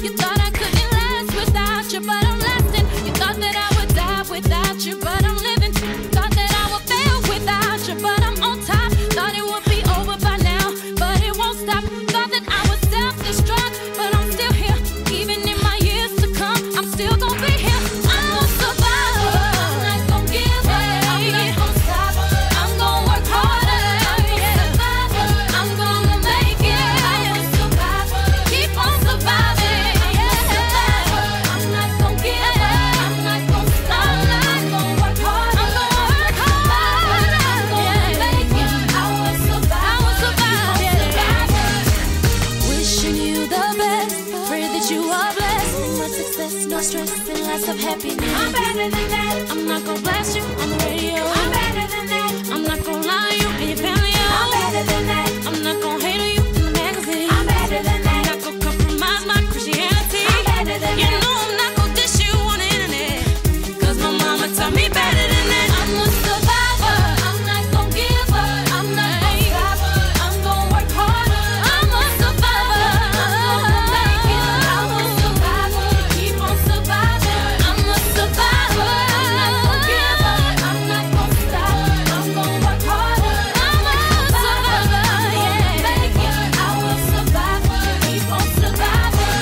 You thought I couldn't last without you, but I'm lasting. You thought that I would die without you, but I'm living. Thought that I would fail without you, but I'm on top. Thought it would be over by now, but it won't stop. Thought that I would self-destruct, but I'm still here. Even in my years to come, I'm still gonna be here. I'm a survivor. I'm not gonna give up. I'm not gonna stop. I'm gonna work harder. I'm a survivor. I'm gonna make it. I'm a survivor. Keep on surviving. I'm a survivor. I'm not gonna give up. I'm not gonna stop. I'm gonna work hard. I'm gonna work hard. I'm gonna make it. I will survive. I will survive. Wishing you the best. Pray that you are blessed. Much success, no stress, and lots of happiness. I'm better than that. I'm not gonna blast you on the radio. I'm better than that. I'm not gonna lie to you and your family. I'm better than that. I'm not gonna hate on you in the magazine. I'm better than that. I'm not gonna compromise my Christianity. I'm better than that. You know I'm not gonna dish you on the internet, 'cause my mama taught me better than that. I'm a survivor. I'm not gonna give up. I'm not gonna stop. I'm gonna work harder. I'm a survivor. I'm gonna make it. I'm a survivor. Keep on surviving. I'm a survivor. I'm not gonna give up. I'm not gonna stop. I'm gonna work harder. I'm a survivor. Yeah, make it. I will survive. Keep on surviving.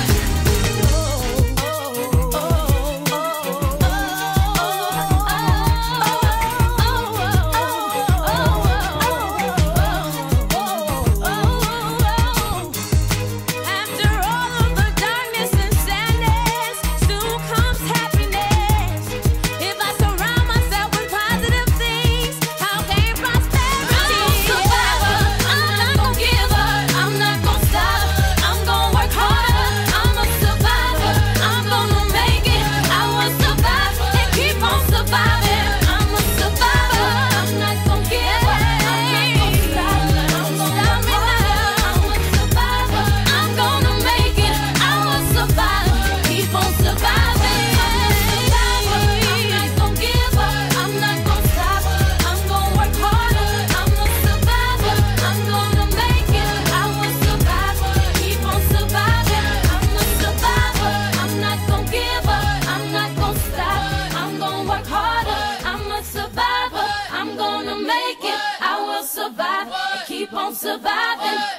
After all of the darkness and sadness, soon comes happiness. If I surround myself with positive things, I'll gain prosperity. I'm a survivor. I'm not gonna give up. I'm not gonna stop. I'm gonna work harder. I'm a survivor. I'm gonna make it. I will survive and keep on surviving. I'm a survivor. I'm not gonna give up. I'm not gonna stop. I'm gonna work harder. I'm a survivor. I'm gonna make it. I will survive. Keep on surviving. I'm a survivor. I'm not gonna give up. I'm not gonna stop. I'm gonna work harder. I'm a survivor. I'm gonna make it. I will survive. Keep on surviving. I'm a survivor. I'm not gonna give up. I'm not gonna stop. I'm gonna work harder. I'm a survivor. I'm gonna make it. I will survive. Keep on surviving.